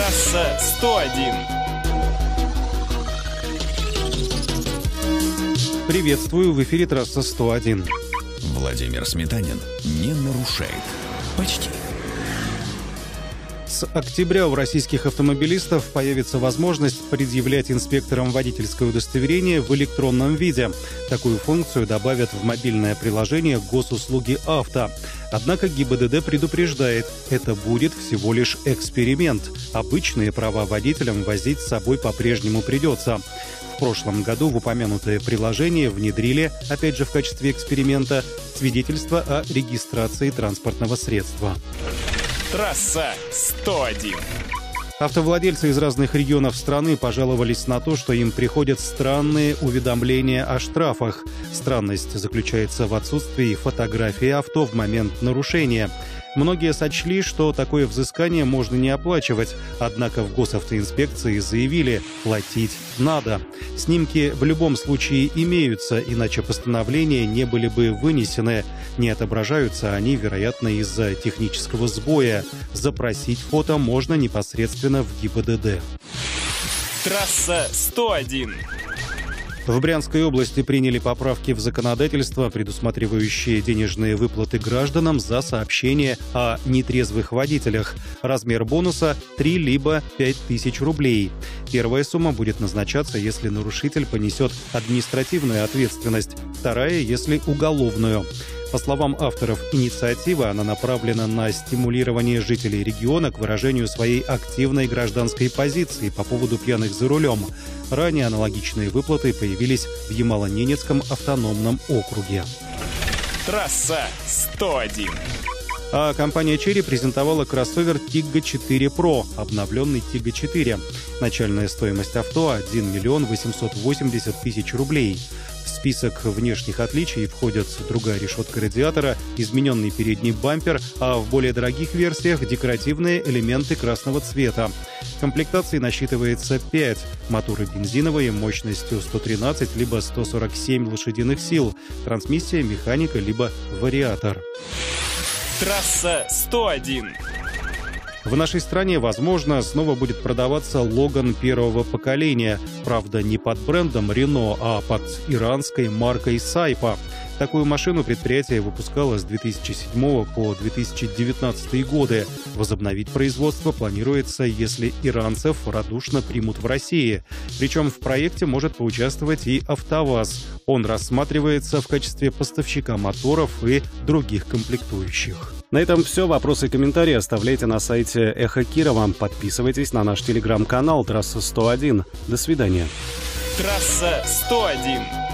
Трасса 101. Приветствую, в эфире трасса 101. Владимир Сметанин не нарушает. Почти. С октября у российских автомобилистов появится возможность предъявлять инспекторам водительское удостоверение в электронном виде. Такую функцию добавят в мобильное приложение госуслуги «Авто». Однако ГИБДД предупреждает, это будет всего лишь эксперимент. Обычные права водителям возить с собой по-прежнему придется. В прошлом году в упомянутое приложение внедрили, опять же в качестве эксперимента, свидетельство о регистрации транспортного средства. Трасса 101. Автовладельцы из разных регионов страны пожаловались на то, что им приходят странные уведомления о штрафах. Странность заключается в отсутствии фотографии авто в момент нарушения. Многие сочли, что такое взыскание можно не оплачивать, однако в госавтоинспекции заявили – платить надо. Снимки в любом случае имеются, иначе постановления не были бы вынесены. Не отображаются они, вероятно, из-за технического сбоя. Запросить фото можно непосредственно в ГИБДД. Трасса 101. В Брянской области приняли поправки в законодательство, предусматривающие денежные выплаты гражданам за сообщение о нетрезвых водителях. Размер бонуса – 3 либо 5 тысяч рублей. Первая сумма будет назначаться, если нарушитель понесет административную ответственность, вторая – если уголовную. По словам авторов инициативы, она направлена на стимулирование жителей региона к выражению своей активной гражданской позиции по поводу пьяных за рулем. Ранее аналогичные выплаты появились в Ямало-Ненецком автономном округе. Трасса 101. А компания Chery презентовала кроссовер Tiggo 4 Pro, обновленный Tiggo 4. Начальная стоимость авто – 1 миллион 880 тысяч рублей. В список внешних отличий входят другая решетка радиатора, измененный передний бампер, а в более дорогих версиях декоративные элементы красного цвета. Комплектаций насчитывается 5. Моторы бензиновые мощностью 113 либо 147 лошадиных сил. Трансмиссия, механика либо вариатор. Трасса 101. В нашей стране, возможно, снова будет продаваться Логан первого поколения. Правда, не под брендом Renault, а под иранской маркой Сайпа. Такую машину предприятие выпускало с 2007 по 2019 годы. Возобновить производство планируется, если иранцев радушно примут в России. Причем в проекте может поучаствовать и АвтоВАЗ. Он рассматривается в качестве поставщика моторов и других комплектующих. На этом все. Вопросы и комментарии оставляйте на сайте Эхо Кирова. Подписывайтесь на наш телеграм-канал «Трасса 101». До свидания. Трасса 101.